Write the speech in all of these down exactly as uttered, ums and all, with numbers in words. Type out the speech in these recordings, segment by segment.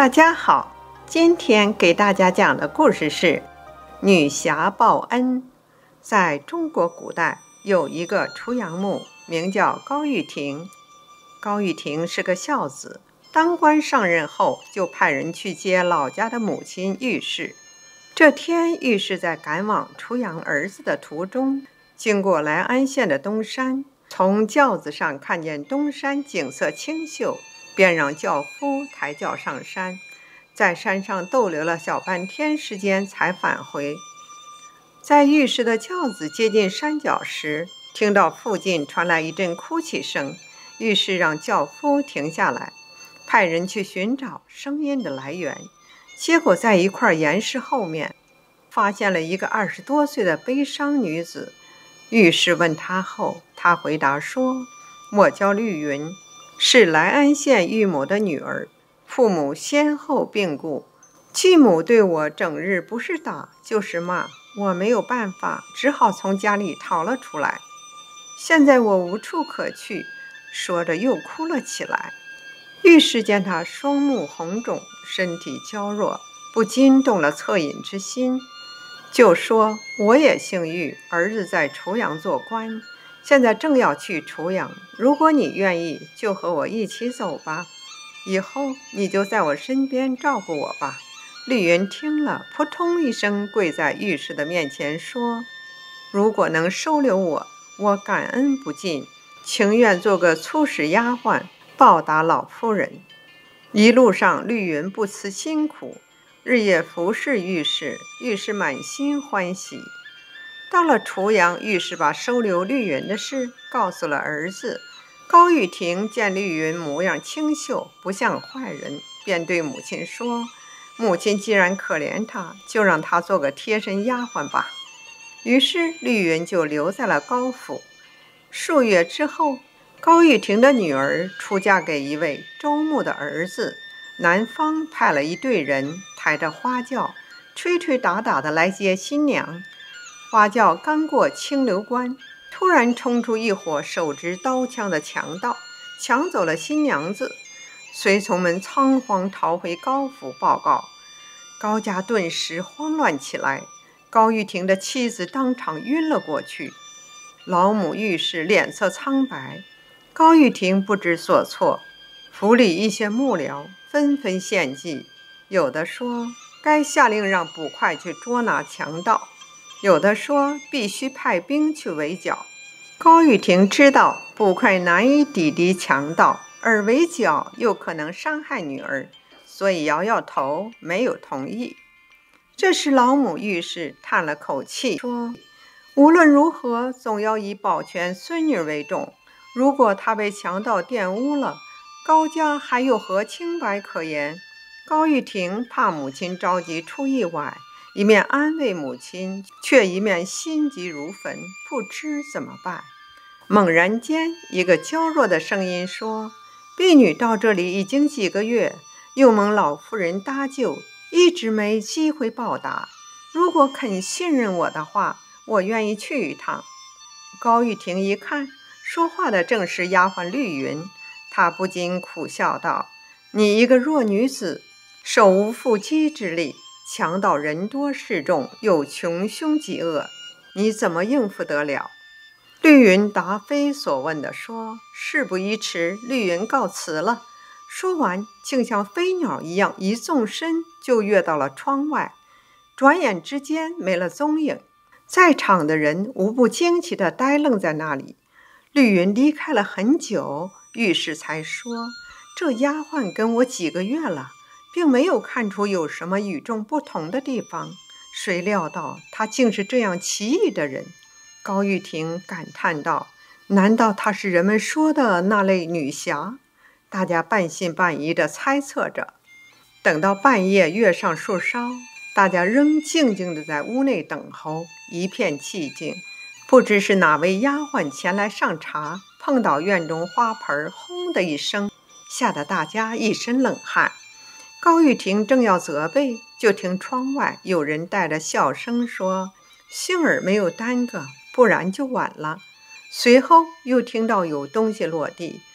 大家好，今天给大家讲的故事是女侠报恩。在中国古代有一个厨阳母，名叫高玉婷。高玉婷是个孝子，当官上任后就派人去接老家的母亲玉氏。这天，玉氏在赶往出阳儿子的途中，经过来安县的东山，从轿子上看见东山景色清秀，便让轿夫抬轿上山，在山上逗留了小半天时间才返回。在玉氏的轿子接近山脚时，听到附近传来一阵哭泣声，玉氏让轿夫停下来，派人去寻找声音的来源。结果在一块岩石后面发现了一个二十多岁的悲伤女子。玉氏问她后，她回答说：我叫绿云，是来安县玉母的女儿，父母先后病故，继母对我整日不是打就是骂，我没有办法，只好从家里逃了出来。现在我无处可去，说着又哭了起来。玉氏见她双目红肿，身体娇弱，不禁动了恻隐之心，就说：我也姓玉，儿子在楚阳做官，现在正要去楚阳，如果你愿意，就和我一起走吧，以后你就在我身边照顾我吧。绿云听了，扑通一声跪在玉氏的面前说：如果能收留我，我感恩不尽，情愿做个粗使丫鬟，报答老夫人。一路上，绿云不辞辛苦，日夜服侍玉氏，玉氏满心欢喜。到了楚阳，玉氏把收留绿云的事告诉了儿子。高玉婷见绿云模样清秀，不像坏人，便对母亲说：母亲既然可怜她，就让她做个贴身丫鬟吧。于是绿云就留在了高府。数月之后，高玉婷的女儿出嫁给一位周牧的儿子，男方派了一队人抬着花轿，吹吹打打的来接新娘。花轿刚过清流关，突然冲出一伙手执刀枪的强盗，抢走了新娘子。随从们仓皇逃回高府报告，高家顿时慌乱起来。高玉婷的妻子当场晕了过去，老母玉氏脸色苍白。高玉婷不知所措，府里一些幕僚纷纷献计，有的说该下令让捕快去捉拿强盗，有的说必须派兵去围剿。高玉婷知道捕快难以抵敌强盗，而围剿又可能伤害女儿，所以摇摇头，没有同意。这时老母玉氏叹了口气说：无论如何，总要以保全孙女为重，如果她被强盗玷污了，高家还有何清白可言？高玉婷怕母亲着急出意外，一面安慰母亲，却一面心急如焚，不知怎么办。猛然间，一个娇弱的声音说：婢女到这里已经几个月，又蒙老夫人搭救，一直没机会报答，如果肯信任我的话，我愿意去一趟。高玉婷一看，说话的正是丫鬟绿云，她不禁苦笑道：你一个弱女子，手无缚鸡之力，强盗人多势众，又穷凶极恶，你怎么应付得了？绿云答非所问地说：事不宜迟，绿云告辞了。说完，竟像飞鸟一样一纵身就跃到了窗外，转眼之间没了踪影。在场的人无不惊奇地呆愣在那里。绿云离开了很久，玉氏才说：这丫鬟跟我几个月了，并没有看出有什么与众不同的地方，谁料到她竟是这样奇异的人。高玉婷感叹道：难道她是人们说的那类女侠？大家半信半疑地猜测着。等到半夜月上树梢，大家仍静静地在屋内等候，一片寂静。不知是哪位丫鬟前来上茶，碰到院中花盆，轰的一声，吓得大家一身冷汗。高玉婷正要责备，就听窗外有人带着笑声说：幸而没有耽搁，不然就晚了。随后又听到有东西落地，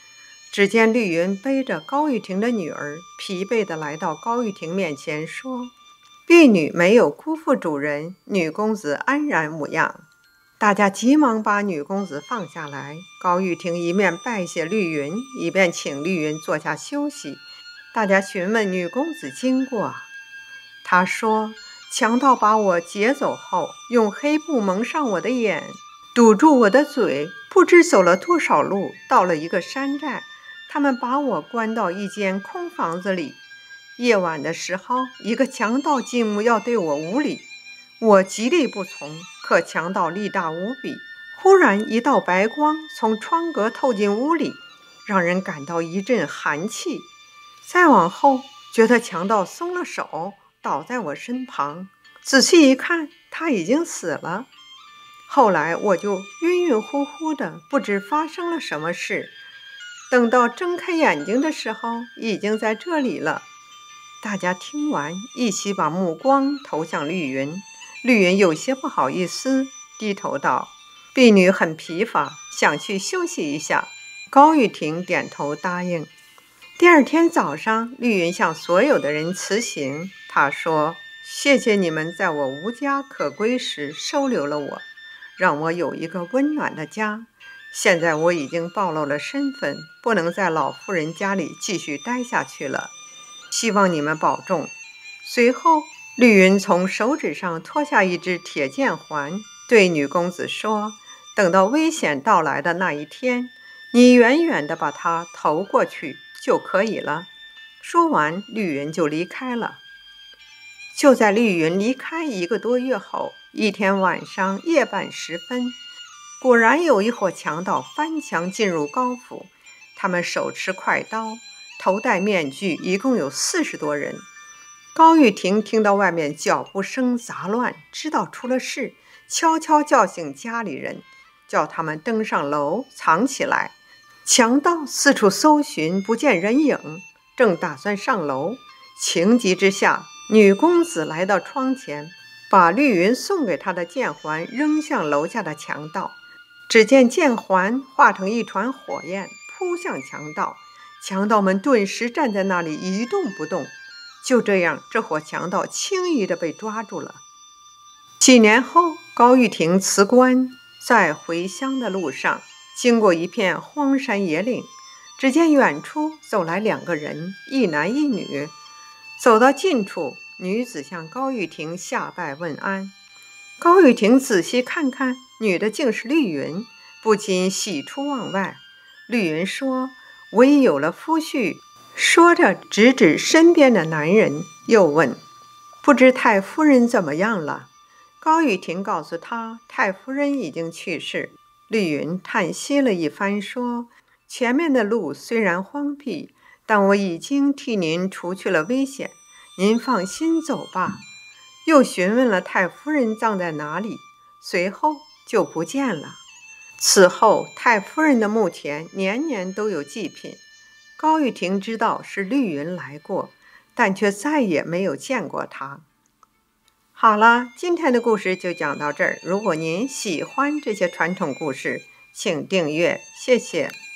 只见绿云背着高玉婷的女儿，疲惫地来到高玉婷面前，说：“婢女没有辜负主人，女公子安然无恙。”大家急忙把女公子放下来。高玉婷一面拜谢绿云，一边请绿云坐下休息。大家询问女公子经过，她说：“强盗把我劫走后，用黑布蒙上我的眼，堵住我的嘴，不知走了多少路，到了一个山寨，他们把我关到一间空房子里。夜晚的时候，一个强盗进屋要对我无礼，我极力不从，可强盗力大无比。忽然一道白光从窗格透进屋里，让人感到一阵寒气。再往后，觉得强盗松了手，倒在我身旁，仔细一看，他已经死了。后来我就晕晕乎乎的，不知发生了什么事。等到睁开眼睛的时候，已经在这里了。”大家听完，一起把目光投向绿云。绿云有些不好意思，低头道：“婢女很疲乏，想去休息一下。”高玉婷点头答应。第二天早上，绿云向所有的人辞行。她说：“谢谢你们在我无家可归时收留了我，让我有一个温暖的家。现在我已经暴露了身份，不能在老夫人家里继续待下去了，希望你们保重。”随后，绿云从手指上脱下一只铁剑环，对女公子说：“等到危险到来的那一天，你远远地把它投过去就可以了。”说完，绿云就离开了。就在绿云离开一个多月后，一天晚上夜半时分，果然有一伙强盗翻墙进入高府，他们手持快刀，头戴面具，一共有四十多人。高玉婷听到外面脚步声杂乱，知道出了事，悄悄叫醒家里人，叫他们登上楼藏起来。强盗四处搜寻，不见人影，正打算上楼，情急之下，女公子来到窗前，把绿云送给她的剑环扔向楼下的强盗。只见剑环化成一团火焰，扑向强盗，强盗们顿时站在那里一动不动。就这样，这伙强盗轻易地被抓住了。几年后，高玉婷辞官，在回乡的路上，经过一片荒山野岭，只见远处走来两个人，一男一女。走到近处，女子向高玉婷下拜问安。高玉婷仔细看看，女的竟是绿云，不禁喜出望外。绿云说：“我已有了夫婿。”说着指指身边的男人，又问：“不知太夫人怎么样了？”高玉婷告诉他，太夫人已经去世。绿云叹息了一番，说：“前面的路虽然荒僻，但我已经替您除去了危险，您放心走吧。”又询问了太夫人葬在哪里，随后就不见了。此后，太夫人的墓前年年都有祭品。高玉婷知道是绿云来过，但却再也没有见过她。好了，今天的故事就讲到这儿。如果您喜欢这些传统故事，请订阅，谢谢。